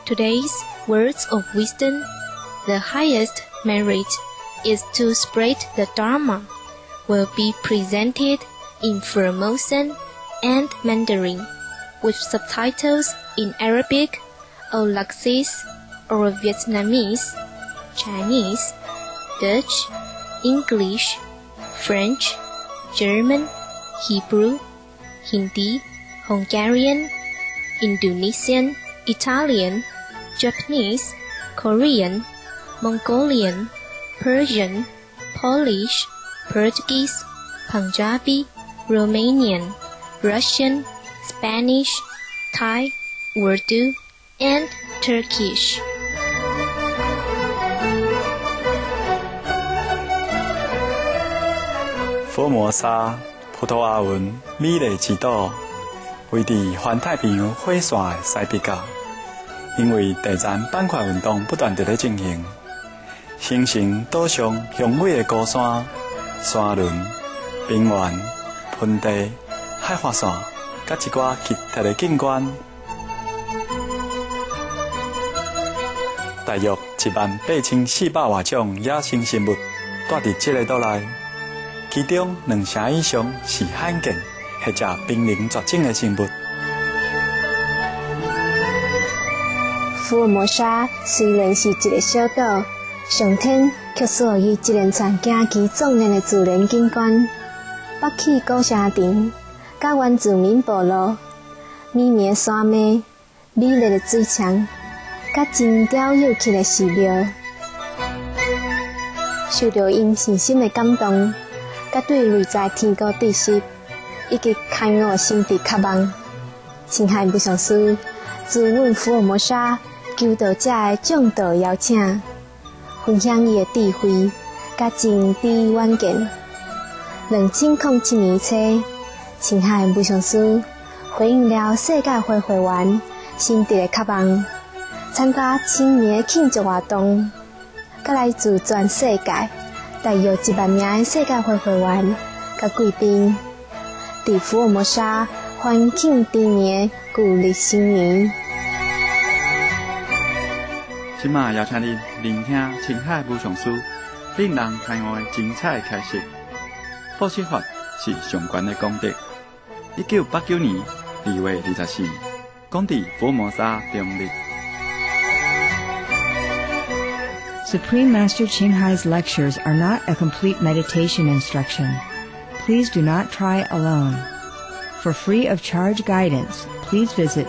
today's words of wisdom, the highest merit is to spread the Dharma, will be presented in Formosan and Mandarin, with subtitles in Arabic, or Laxis, or Vietnamese, Chinese, Dutch, English, French, German, Hebrew, Hindi, Hungarian, Indonesian, Italian, Japanese, Korean, Mongolian, Persian, Polish, Portuguese, Punjabi, Romanian, Russian, Spanish, Thai, Urdu, and Turkish. 佛摩沙葡萄牙文美丽之岛，位伫环太平洋火线的西北角。因为第三板块运动不断地在进行，形成岛上雄伟的高山、山峦、平原、盆地、海岸线，甲一寡奇特的景观。大约18400多种野生生物住伫这个岛内，其中2成以上是罕见或者濒临绝种的生物。 福尔摩沙虽然是一个小岛，上天却赐予一连串惊奇壮丽的自然景观，北起古城镇，甲原住民部落，绵绵的山脉，美丽的水墙，甲精雕有刻的寺庙，受到因信心的感动，甲对内在天国知识以及开悟的心地渴望，青海不上师自阮福尔摩沙求道者的众道邀请，分享伊的智慧甲真知远见。2007年初，青海不上师回应了世界会会员心地的渴望，参加青年庆祝活动，甲来自全世界大约1万名的世界会会员甲贵宾，伫福尔摩沙欢庆猪年旧历新年。 今晚邀请您聆听青海武上师令人开悟的精彩开示。报释法是上悬的功德。1989年2月24日，讲伫福尔摩沙中立。 Supreme Master Chinghai's lectures are not a complete meditation instruction. Please do not try alone. For free of charge guidance, please visit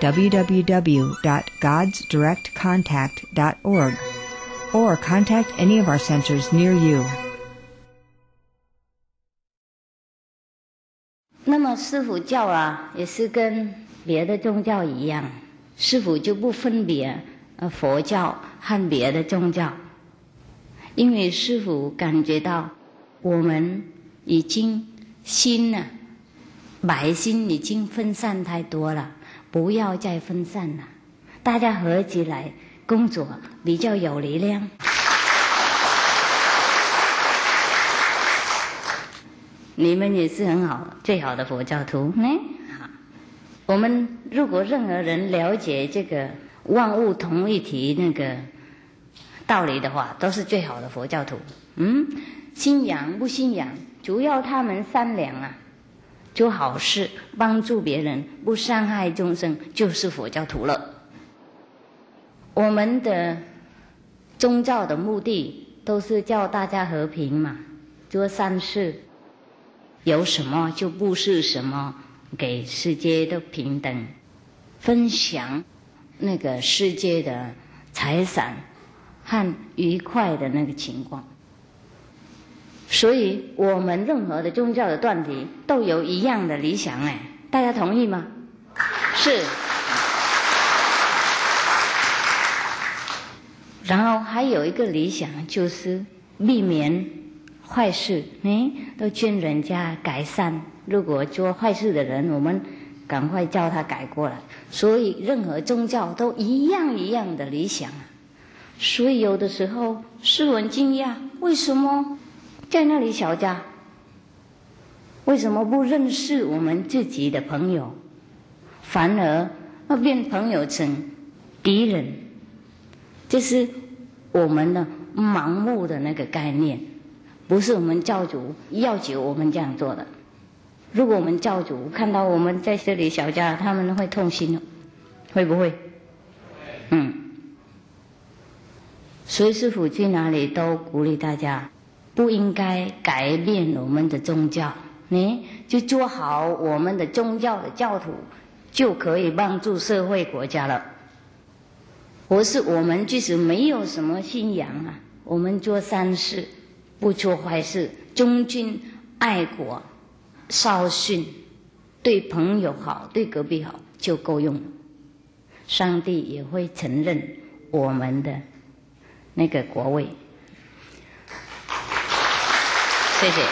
www.godsdirectcontact.org or contact any of our centers near you. 那么师父教啊，也是跟别的宗教一样，师父就不分别佛教和别的宗教，因为师父感觉到我们已经心呢，百心已经分散太多了，不要再分散了，大家合起来工作比较有力量。你们也是很好，最好的佛教徒呢。我们如果任何人了解这个万物同一体那个道理的话，都是最好的佛教徒。信仰不信仰，主要他们善良啊，做好事，帮助别人，不伤害众生，就是佛教徒了。我们的宗教的目的都是叫大家和平嘛，做善事，有什么就布施什么，给世界的平等，分享那个世界的财产和愉快的那个情况。所以我们任何的宗教的团体都有一样的理想，大家同意吗？是。然后还有一个理想，就是避免坏事，都劝人家改善。如果做坏事的人，我们赶快叫他改过来。所以任何宗教都一样一样的理想。所以有的时候是很惊讶，为什么在那里小家，为什么不认识我们自己的朋友，反而变朋友成敌人，这是我们的盲目的那个概念，不是我们教主要求我们这样做的。如果我们教主看到我们在这里小家，他们会痛心哦，会不会？所以师父去哪里都鼓励大家，不应该改变我们的宗教，你就做好我们的宗教的教徒，就可以帮助社会国家了。或是我们即使没有什么信仰啊，我们做善事，不做坏事，忠君爱国，孝顺，对朋友好，对隔壁好，就够用了。上帝也会承认我们的那个国位。谢谢。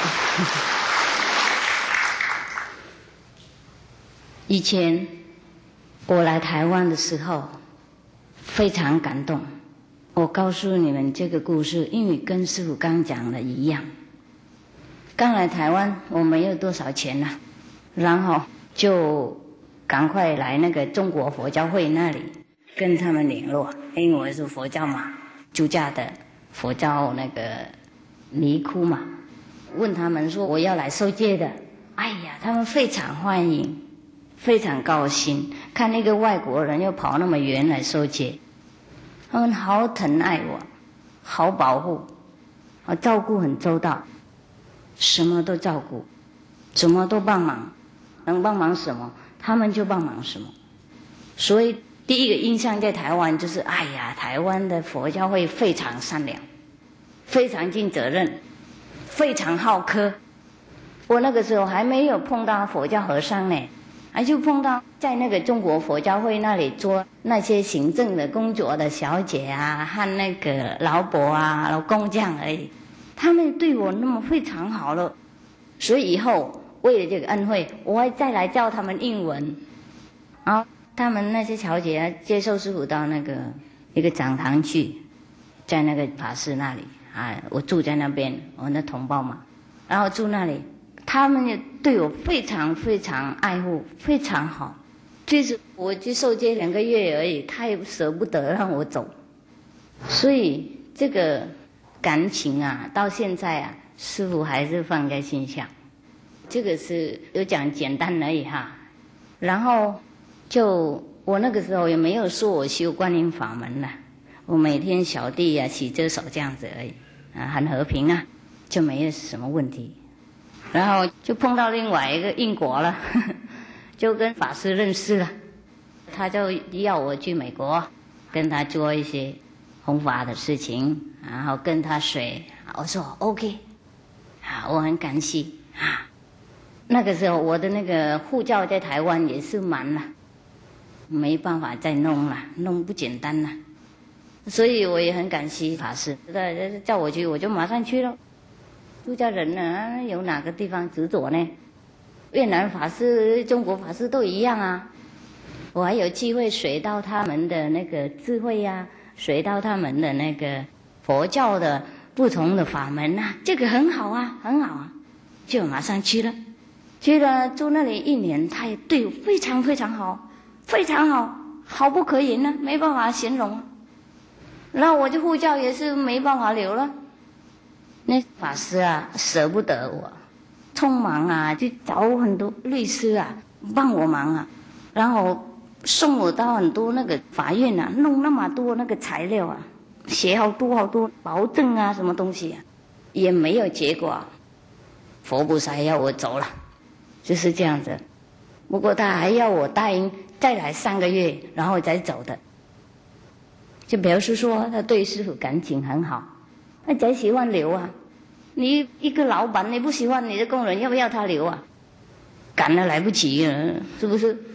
以前我来台湾的时候非常感动，我告诉你们这个故事，因为跟师父刚讲的一样。刚来台湾我没有多少钱啊，然后就赶快来那个中国佛教会那里跟他们联络，因为我是佛教嘛，住家的佛教那个尼窟嘛，问他们说我要来受戒的，哎呀，他们非常欢迎，非常高兴，看那个外国人又跑那么远来受戒，他们好疼爱我，好保护，好照顾很周到，什么都照顾，什么都帮忙，能帮忙什么他们就帮忙什么。所以第一个印象在台湾就是，哎呀，台湾的佛教会非常善良，非常尽责任，非常好客。我那个时候还没有碰到佛教和尚呢，还就碰到在那个中国佛教会那里做那些行政的工作的小姐啊，和那个老伯啊、老公这样而已。他们对我那么非常好了，所以以后为了这个恩惠，我会再来教他们英文。然后他们那些小姐啊，接受师父到那个一个讲堂去，在那个法师那里啊，我住在那边，我的同胞嘛，然后住那里，他们也对我非常非常爱护，非常好。就是我去受戒2个月而已，他也舍不得让我走，所以这个感情啊，到现在啊，师父还是放在心上。这个是有讲简单而已哈。然后就我那个时候也没有说我修观音法门了，我每天小弟啊洗着手这样子而已啊，很和平啊，就没有什么问题。然后就碰到另外一个因果了，就跟法师认识了，他就要我去美国跟他做一些弘法的事情，然后跟他学。我说 OK 啊，我很感谢啊。那个时候我的那个护照在台湾也是满了，没办法再弄了，弄不简单了，所以我也很感谢法师，叫我去我就马上去了。出家人呢，有哪个地方执着呢？越南法师、中国法师都一样啊。我还有机会学到他们的那个智慧啊，学到他们的那个佛教的不同的法门啊，这个很好啊，很好啊，就马上去了。去了住那里1年，他也对我非常非常好，非常好，好不可言啊，没办法形容。然后我的护照也是没办法留了。那法师啊舍不得我，匆忙啊去找很多律师啊帮我忙啊，然后送我到很多那个法院啊，弄那么多那个材料啊，写好多好多保证啊什么东西啊，也没有结果。佛菩萨要我走了，就是这样子。不过他还要我答应再来3个月，然后再走的，就表示说他对师父感情很好，他才喜欢留啊。你一个老板，你不喜欢你的工人，要不要他留啊？赶了来不及了，是不是？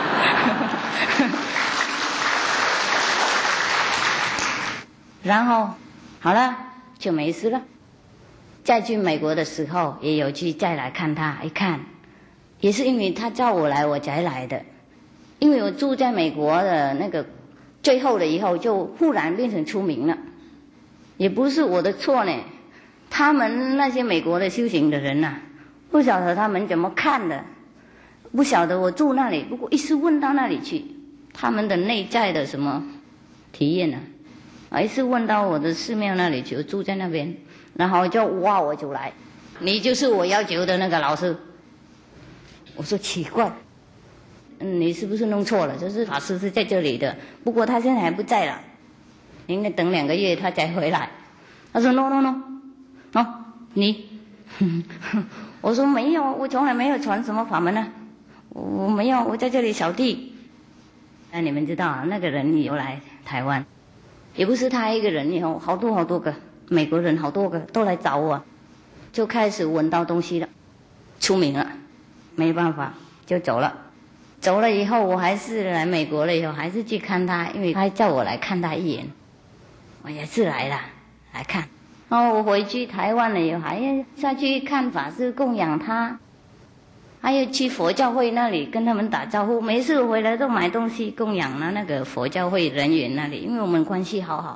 然后好了就没事了。再去美国的时候也有去再来看他，一看也是因为他叫我来我才来的。因为我住在美国的那个最后了以后，就忽然变成出名了，也不是我的错呢。他们那些美国的修行的人呐，不晓得他们怎么看的，不晓得我住那里。不过一时问到那里去，他们的内在的什么体验一次问到我的寺庙那里去，住在那边，然后就挖我就来，你就是我要求的那个老师。我说奇怪，你是不是弄错了？就是法师是在这里的，不过他现在还不在了，应该等2个月他才回来。他说 no， 你，我说没有，我从来没有传什么法门我没有，我在这里扫地。那你们知道那个人有来台湾，也不是他一个人，有好多个美国人，好多个都来找我，就开始闻到东西了，出名了，没办法就走了。走了以后，我还是来美国了以后，还是去看他，因为他叫我来看他一眼，我也是来了来看。然后我回去台湾了以后，还要下去看法师供养他，还有去佛教会那里跟他们打招呼。每次回来都买东西供养了那个佛教会人员那里，因为我们关系好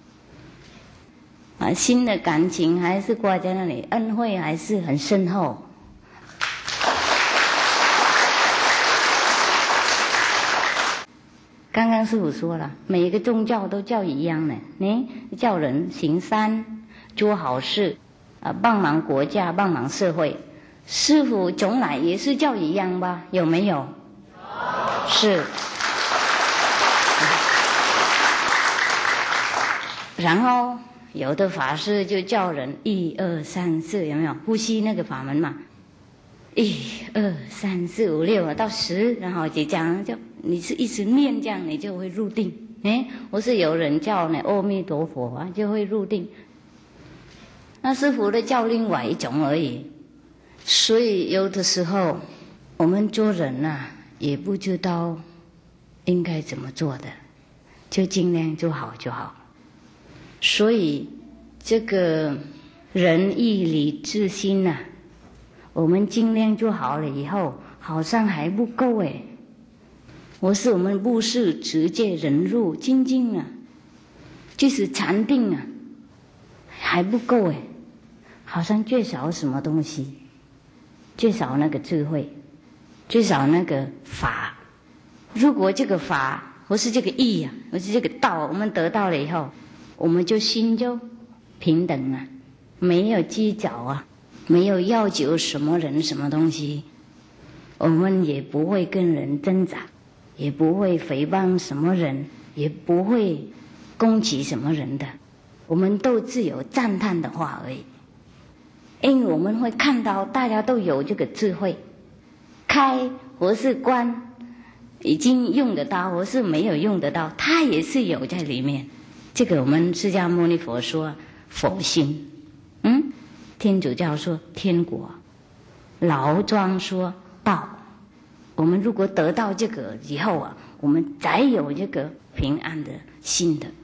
心的感情还是挂在那里，恩惠还是很深厚。刚刚师父说了，每一个宗教都叫一样的，叫人行善做好事帮忙国家帮忙社会。师父从来也是叫一样吧？有没有？是。然后有的法师就叫人1、2、3、4，有没有？呼吸那个法门嘛，1、2、3、4、5、6到10，然后就讲，就你是一直念这样，你就会入定。或是有人叫呢阿弥陀佛就会入定。那师父的叫另外一种而已。所以有的时候我们做人也不知道应该怎么做的，就尽量做好就好。所以这个仁义礼智信我们尽量做好了以后，好像还不够我们布施持戒忍辱精进就是禅定还不够好像缺少什么东西，缺少那个智慧，缺少那个法。如果这个法或是这个义或是这个道我们得到了以后，我们就心就平等没有计较没有要求什么人什么东西，我们也不会跟人挣扎，也不会诽谤什么人，也不会攻击什么人的，我们都只有赞叹的话而已。因为我们会看到大家都有这个智慧，开或是关，已经用得到或是没有用得到，它也是有在里面。这个我们释迦牟尼佛说佛心，天主教说天国，老庄说道。我们如果得到这个以后我们才有这个平安的心的。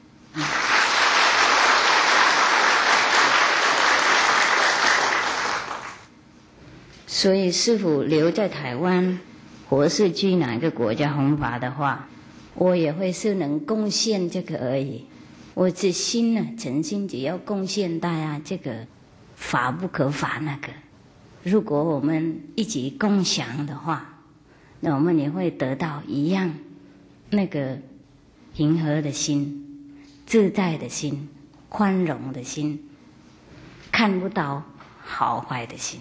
所以师父留在台湾或是去哪个国家弘法的话，我也会是能贡献这个而已。我这心诚心只要贡献大家这个法不可法那个，如果我们一起共享的话，那我们也会得到一样那个平和的心、自在的心、宽容的心，看不到好坏的心。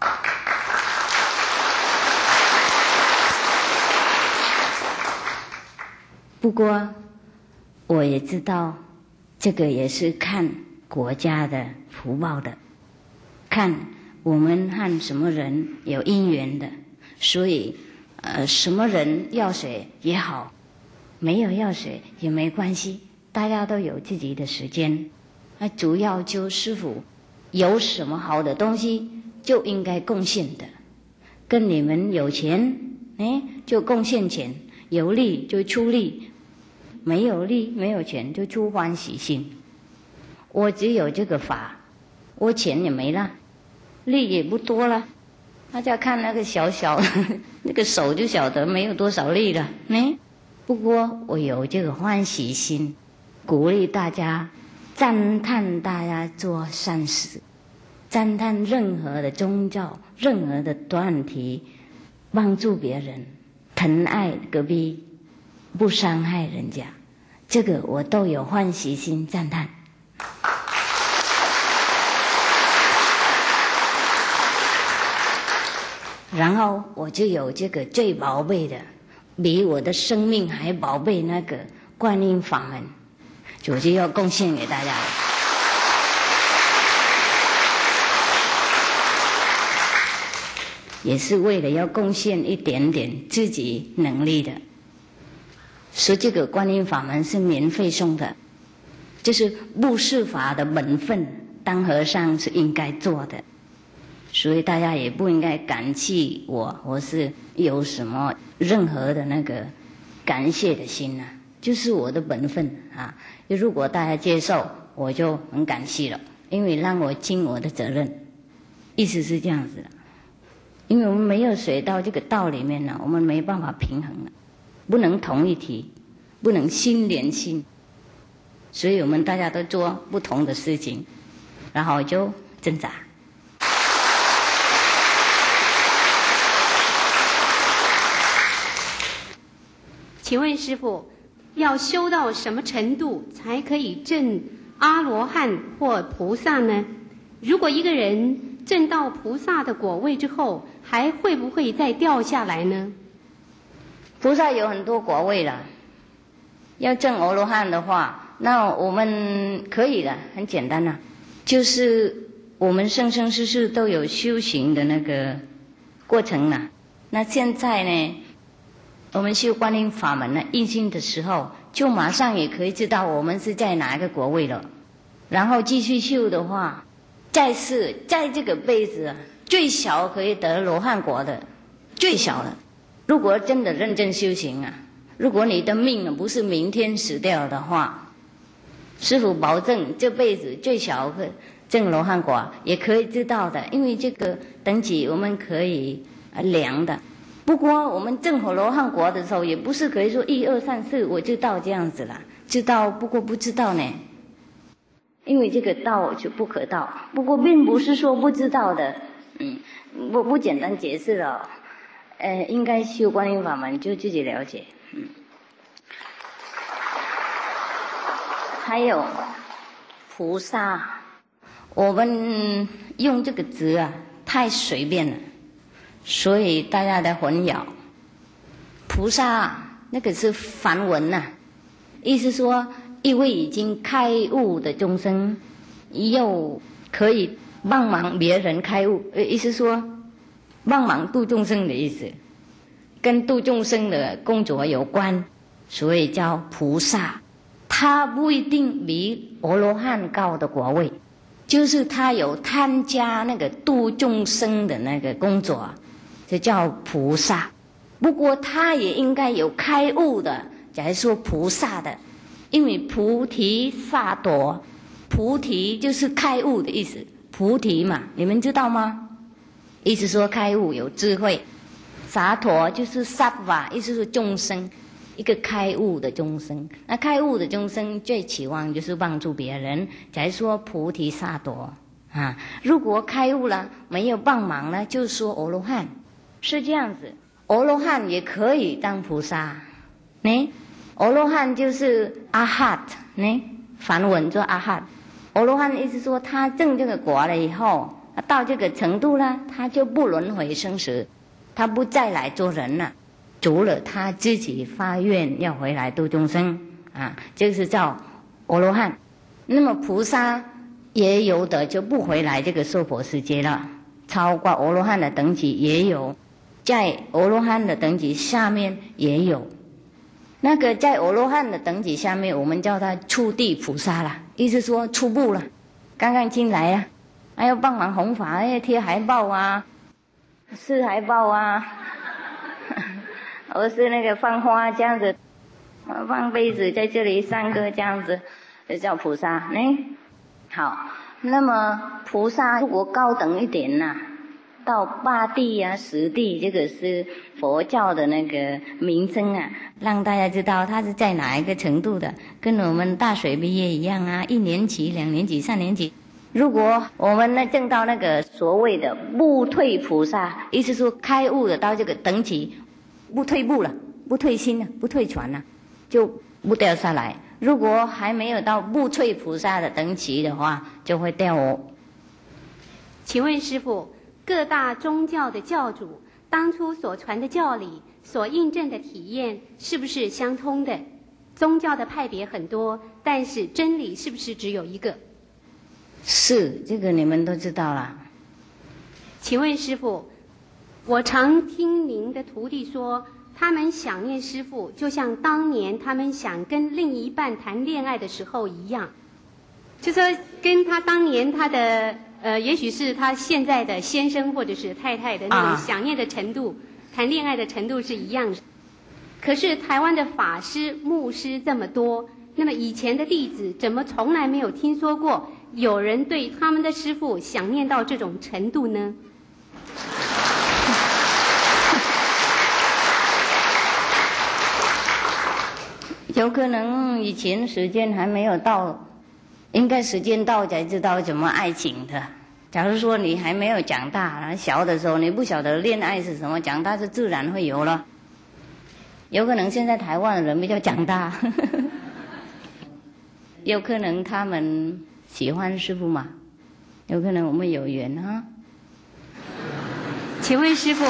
不过我也知道这个也是看国家的福报的，看我们和什么人有因缘的，所以什么人要水也好，没有要水也没关系，大家都有自己的时间。那主要就师父有什么好的东西就应该贡献的，跟你们有钱就贡献钱，有力就出力，没有力没有钱就出欢喜心。我只有这个法，我钱也没了，力也不多了，大家看那个小小那个手就晓得没有多少力了不过我有这个欢喜心，鼓励大家，赞叹大家做善事，赞叹任何的宗教，任何的团体，帮助别人，疼爱隔壁，不伤害人家， 这个我都有欢喜心赞叹。然后我就有这个最宝贝的，比我的生命还宝贝那个观音法门，我就要贡献给大家了。也是为了要贡献一点点自己能力的。说这个观音法门是免费送的，这是布施法的本分，当和尚是应该做的。所以大家也不应该感激我是有什么任何的那个感谢的心啊，就是我的本分啊。如果大家接受，我就很感激了，因为让我尽我的责任，意思是这样子的。因为我们没有水到这个道里面呢，我们没办法平衡了，不能同一体，不能心连心，所以我们大家都做不同的事情，然后就挣扎。 请问师父，要修到什么程度才可以证阿罗汉或菩萨呢？如果一个人证到菩萨的果位之后，还会不会再掉下来呢？ 菩萨有很多果位了，要证阿罗汉的话，那我们可以的，很简单啦，就是我们生生世世都有修行的那个过程啦。那现在呢，我们修观音法门呢，印心的时候，就马上也可以知道我们是在哪一个果位了。然后继续修的话，在这个辈子啊，最小可以得罗汉果的，最小了。如果真的认真修行啊，如果你的命不是明天死掉的话，师父保证这辈子最小可证罗汉果，也可以知道的，因为这个等级我们可以量的。不过我们证罗汉果的时候，也不是可以说1、2、3、4我就到这样子了，知道不过不知道呢。因为这个道就不可道，不过并不是说不知道的，不简单解释了，应该修观音法门就自己了解，还有菩萨，我们用这个字啊太随便了，所以大家的混淆。菩萨那个是梵文呐，意思说一位已经开悟的众生，又可以帮忙别人开悟，意思说帮忙度众生的意思，跟度众生的工作有关，所以叫菩萨。他不一定比阿罗汉高的果位，就是他有参加那个度众生的那个工作，就叫菩萨。不过他也应该有开悟的，假如说菩萨的，因为菩提萨埵，菩提就是开悟的意思，菩提嘛，你们知道吗？意思说开悟有智慧，萨埵就是萨瓦，意思是众生，一个开悟的众生。那开悟的众生最期望就是帮助别人，假如说菩提萨埵啊。如果开悟了没有帮忙呢，就说阿罗汉，是这样子。阿罗汉也可以当菩萨呢。阿罗汉就是阿哈特呢，梵文做阿哈特。阿罗汉意思说他证这个果了以后，到这个程度了，他就不轮回生死，他不再来做人了，除了他自己发愿要回来度众生啊，这个是叫阿罗汉。那么菩萨也有的就不回来这个娑婆世界了，超过阿罗汉的等级也有，在阿罗汉的等级下面也有。那个在阿罗汉的等级下面，我们叫他初地菩萨了，意思说初步了，刚刚进来啊，还要帮忙弘法，贴海报啊，撕海报啊，或是那个放花这样子，放杯子在这里3个这样子，就叫菩萨。好，那么菩萨如果高等一点呐，到8地啊、10地，这个是佛教的那个名称啊，让大家知道他是在哪一个程度的，跟我们大学毕业一样啊，1年级、2年级、3年级。如果我们呢证到那个所谓的不退菩萨，意思说开悟的到这个等级，不退步了，不退心了，不退传了，就不掉下来。 如果还没有到不退菩萨的等级的话，就会掉哦。 请问师父，各大宗教的教主当初所传的教理，所印证的体验，是不是相通的？宗教的派别很多，但是真理是不是只有一个？ 是，这个你们都知道啦。 请问师父，我常听您的徒弟说，他们想念师父，就像当年他们想跟另一半谈恋爱的时候一样，就说跟他当年他的也许是他现在的先生或者是太太的那种想念的程度，谈恋爱的程度是一样的。可是台湾的法师、牧师这么多，那么以前的弟子怎么从来没有听说过有人对他们的师父想念到这种程度呢？ 有可能以前时间还没有到，应该时间到才知道怎么爱情的。假如说你还没有长大，小的时候你不晓得恋爱是什么，长大是自然会有了。有可能现在台湾的人比较长大，有可能他们喜欢师父嘛，有可能我们有缘啊。 请问师父，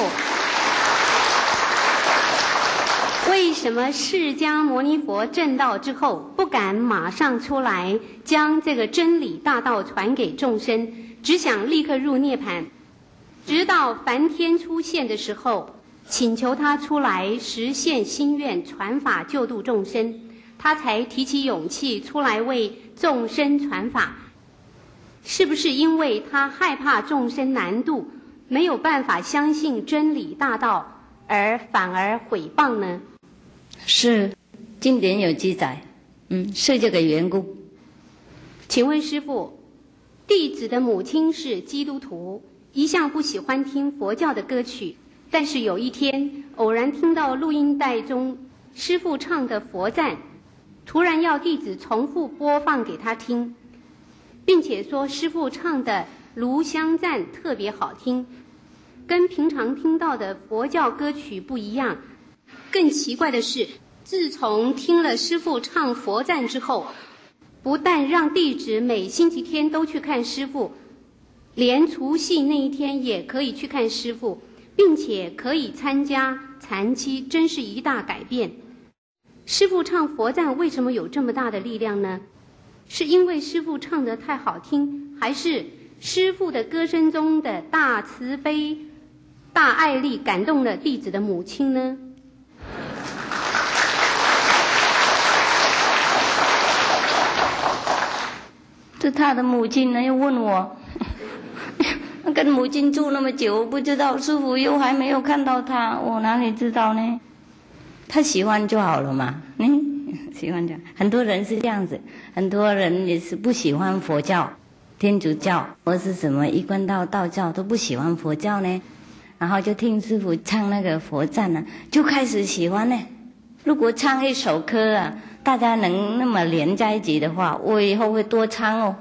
为什么释迦牟尼佛证道之后不敢马上出来将这个真理大道传给众生，只想立刻入涅槃，直到梵天出现的时候请求他出来实现心愿，传法救度众生，他才提起勇气出来为众生传法？是不是因为他害怕众生难度，没有办法相信真理大道，而反而毁谤呢？ 是，经典有记载，是这个缘故。 请问师父，弟子的母亲是基督徒，一向不喜欢听佛教的歌曲，但是有一天偶然听到录音带中师父唱的佛赞，突然要弟子重复播放给他听，并且说师父唱的炉香赞特别好听，跟平常听到的佛教歌曲不一样。更奇怪的是，自从听了师父唱佛赞之后，不但让弟子每星期天都去看师父，连除夕那一天也可以去看师父，并且可以参加禅期，真是一大改变。师父唱佛赞为什么有这么大的力量呢？是因为师父唱得太好听，还是师父的歌声中的大慈悲、大爱力感动了弟子的母亲呢？ 是他的母亲呢，又问我，跟母亲住那么久，不知道师父又还没有看到他，我哪里知道呢？他喜欢就好了嘛，喜欢就好。很多人是这样子，很多人也是不喜欢佛教、天主教或是什么一贯道教都不喜欢佛教呢，然后就听师父唱那个佛赞呢，就开始喜欢呢。如果唱一首歌啊，大家能那么连在一起的话，我以后会多唱哦。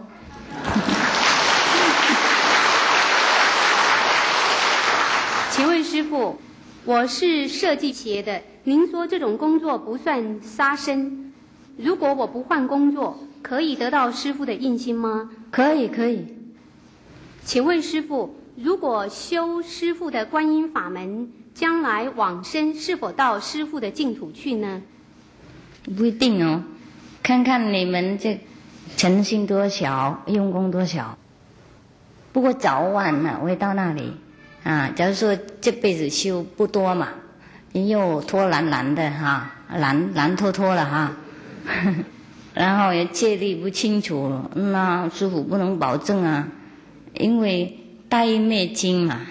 请问师父，我是设计企业的，您说这种工作不算杀生，如果我不换工作，可以得到师父的印心吗？ 可以。 请问师父，如果修师父的观音法门，将来往生是否到师父的净土去呢？ 不一定哦，看看你们这诚心多少，用功多少。不过早晚呢，会到那里啊。假如说这辈子修不多嘛，又拖懒的哈，懒拖了哈，然后也戒律不清楚，那师父不能保证啊，因为大义灭经嘛。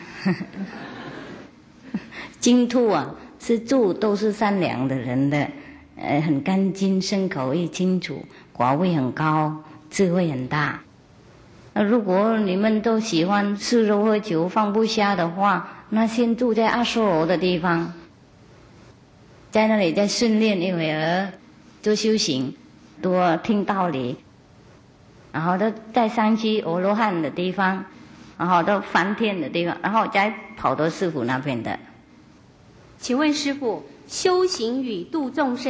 净土啊，是住都是善良的人的，很干净，身口意清楚，果位很高，智慧很大。那如果你们都喜欢吃肉喝酒放不下的话，那先住在阿修罗的地方，在那里再训练一会儿，多修行，多听道理，然后都再上去阿罗汉的地方，然后到梵天的地方，然后再跑到师父那边的。 请问师父，修行与度众生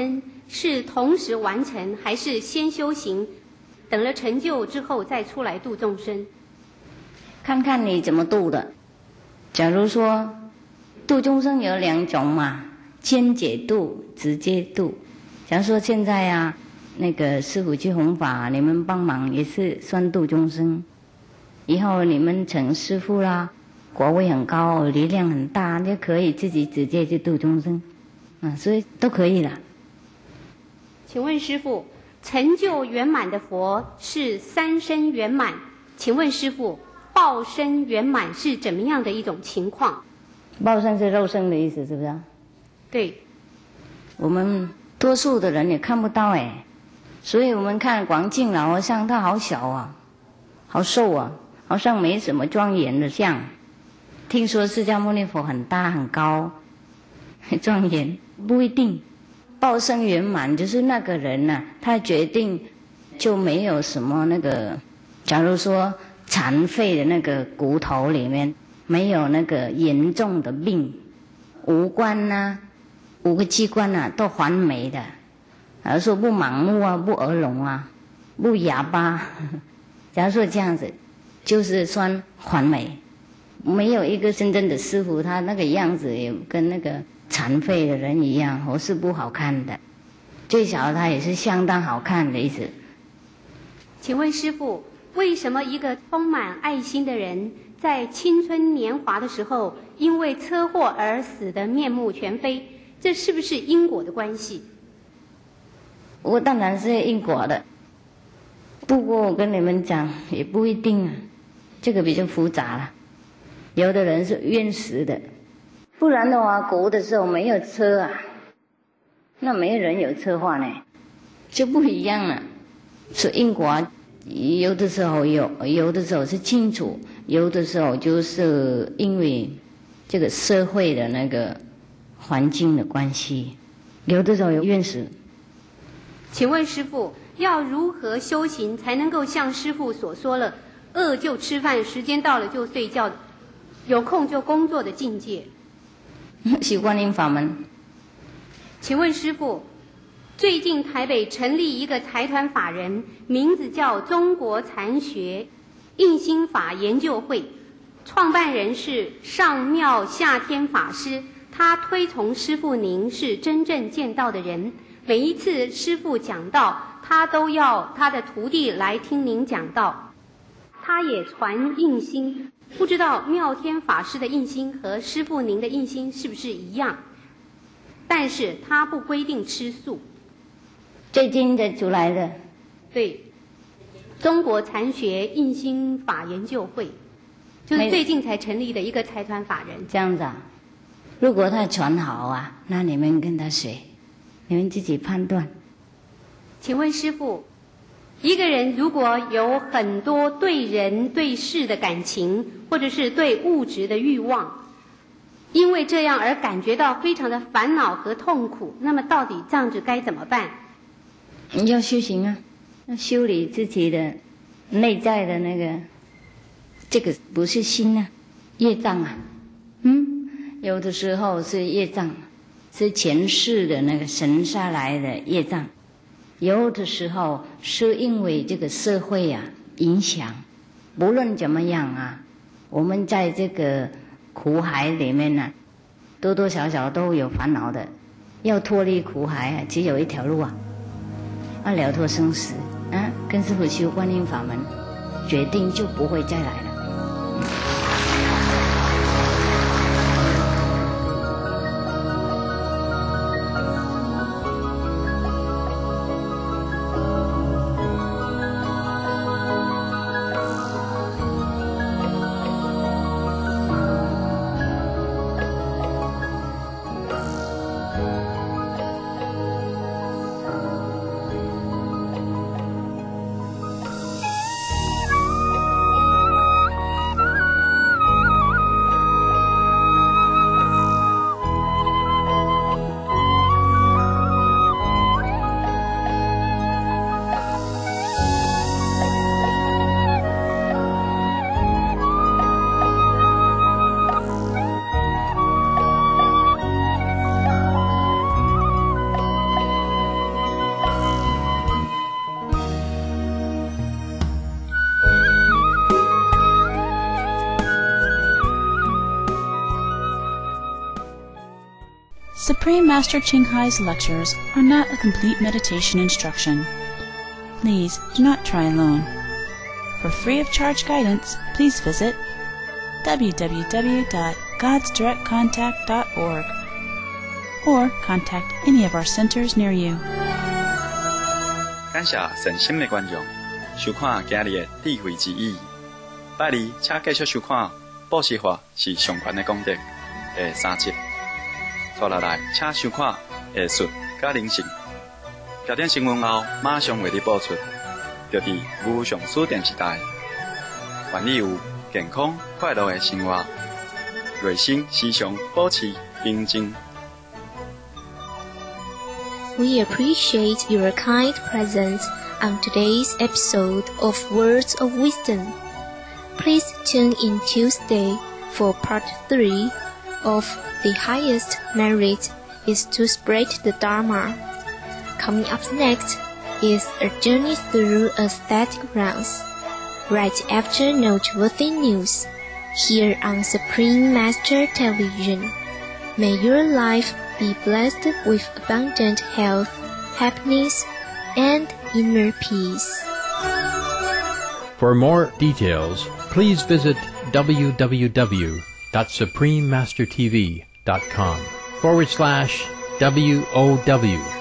是同时完成，还是先修行，等了成就之后再出来度众生？ 看看你怎么度的。假如说度众生有2种嘛，间接度、直接度。假如说现在啊，那个师父去弘法，你们帮忙也是算度众生。以后你们成师父啦，果位很高，力量很大，就可以自己直接去度众生，所以都可以了。 请问师父，成就圆满的佛是3身圆满，请问师父，报身圆满是怎么样的一种情况？ 报身是肉身的意思，是不是？ 对。 我们多数的人也看不到哎，所以我们看广敬老和尚，他好小啊，好瘦啊，好像没什么庄严的像。听说释迦牟尼佛很大很高，很庄严，不一定。报身圆满就是那个人啊，他决定就没有什么那个，假如说残废的那个骨头里面没有那个严重的病，五官啊5个器官啊都完美的，假如说不盲目啊，不耳聋啊，不哑巴，假如说这样子就是算完美。没有一个真正的师父，他那个样子也跟那个残废的人一样，或是不好看的，最少他也是相当好看的意思。 请问师父，为什么一个充满爱心的人在青春年华的时候因为车祸而死得面目全非？这是不是因果的关系？ 我当然是因果的，不过我跟你们讲也不一定啊，这个比较复杂了。有的人是冤死的，不然的话古的时候没有车啊，那没人有车祸呢，就不一样了。是因果，有的时候有的时候是清楚，有的时候就是因为这个社会的那个环境的关系，有的时候有冤死。 请问师父，要如何修行才能够像师父所说了，饿就吃饭，时间到了就睡觉，有空就工作的境界？ 习观音法门。 请问师父，最近台北成立一个财团法人，名字叫中国禅学印心法研究会，创办人是上妙夏天法师，他推崇师父您是真正见道的人，每一次师父讲道，他都要他的徒弟来听您讲道。他也传印心，不知道妙天法师的印心和师父您的印心是不是一样？但是他不规定吃素。 最近的出来的， 对，中国禅学印心法研究会，就是最近才成立的一个财团法人。 这样子啊？如果他传好啊，那你们跟他学，你们自己判断。 请问师父，一个人如果有很多对人对事的感情，或者是对物质的欲望，因为这样而感觉到非常的烦恼和痛苦，那么到底这样子该怎么办？ 你要修行啊，要修理自己的内在的那个，这个不是心啊，业障啊。有的时候是业障，是前世的那个神下来的业障。有的时候是因为这个社会啊影响，不论怎么样啊，我们在这个苦海里面呢，多多少少都有烦恼的。要脱离苦海啊，只有一条路啊，要了脱生死啊，跟师父修观音法门，决定就不会再来了。 Supreme Master Chinghai's lectures are not a complete meditation instruction. Please do not try alone. For free of charge guidance, please visit www.godsdirectcontact.org or contact any of our centers near you. 感谢善心的观众收看今日的智慧之语。拜二，请继续收看《布施法是上权的功德》第3集。初六来，请收看艺术甲灵性。焦点新闻后，马上为你播出。就伫无上师电视台，愿你有健康快乐的生活，内心时常保持平静。 We appreciate your kind presence on today's episode of Words of Wisdom. Please tune in Tuesday for part 3 of The Highest Merit is to Spread the Dharma. Coming up next is a journey through aesthetic grounds, right after noteworthy news, here on Supreme Master Television. May your life be blessed with abundant health, happiness, and inner peace. For more details, please visit www.suprememastertv.com/WOW